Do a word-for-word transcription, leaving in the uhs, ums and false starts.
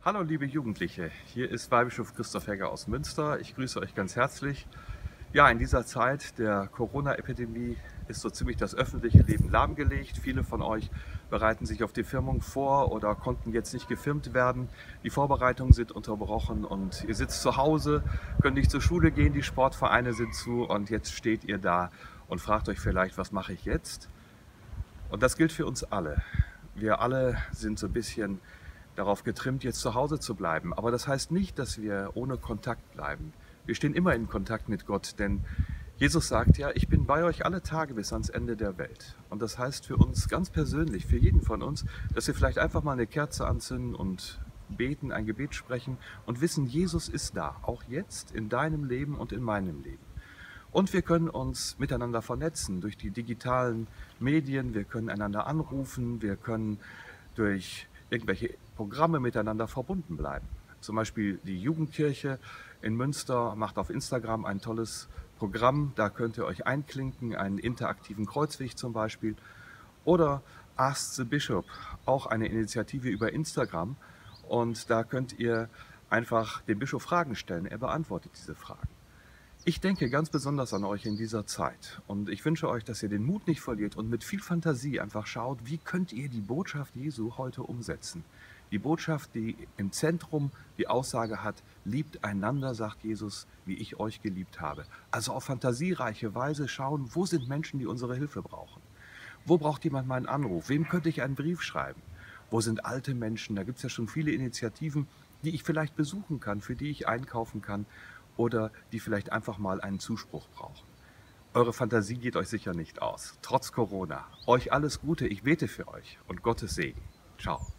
Hallo liebe Jugendliche, hier ist Weihbischof Christoph Hegger aus Münster. Ich grüße euch ganz herzlich. Ja, in dieser Zeit der Corona-Epidemie ist so ziemlich das öffentliche Leben lahmgelegt. Viele von euch bereiten sich auf die Firmung vor oder konnten jetzt nicht gefirmt werden. Die Vorbereitungen sind unterbrochen und ihr sitzt zu Hause, könnt nicht zur Schule gehen, die Sportvereine sind zu und jetzt steht ihr da und fragt euch vielleicht, was mache ich jetzt? Und das gilt für uns alle. Wir alle sind so ein bisschen darauf getrimmt, jetzt zu Hause zu bleiben. Aber das heißt nicht, dass wir ohne Kontakt bleiben. Wir stehen immer in Kontakt mit Gott, denn Jesus sagt ja, ich bin bei euch alle Tage bis ans Ende der Welt. Und das heißt für uns ganz persönlich, für jeden von uns, dass wir vielleicht einfach mal eine Kerze anzünden und beten, ein Gebet sprechen und wissen, Jesus ist da, auch jetzt in deinem Leben und in meinem Leben. Und wir können uns miteinander vernetzen durch die digitalen Medien, wir können einander anrufen, wir können durch irgendwelche Programme miteinander verbunden bleiben. Zum Beispiel die Jugendkirche in Münster macht auf Instagram ein tolles Programm, da könnt ihr euch einklinken, einen interaktiven Kreuzweg zum Beispiel. Oder Ask the Bishop, auch eine Initiative über Instagram. Und da könnt ihr einfach dem Bischof Fragen stellen, er beantwortet diese Fragen. Ich denke ganz besonders an euch in dieser Zeit und ich wünsche euch, dass ihr den Mut nicht verliert und mit viel Fantasie einfach schaut, wie könnt ihr die Botschaft Jesu heute umsetzen. Die Botschaft, die im Zentrum die Aussage hat, liebt einander, sagt Jesus, wie ich euch geliebt habe. Also auf fantasiereiche Weise schauen, wo sind Menschen, die unsere Hilfe brauchen? Wo braucht jemand meinen Anruf? Wem könnte ich einen Brief schreiben? Wo sind alte Menschen? Da gibt es ja schon viele Initiativen, die ich vielleicht besuchen kann, für die ich einkaufen kann oder die vielleicht einfach mal einen Zuspruch brauchen. Eure Fantasie geht euch sicher nicht aus, trotz Corona. Euch alles Gute, ich bete für euch und Gottes Segen. Ciao.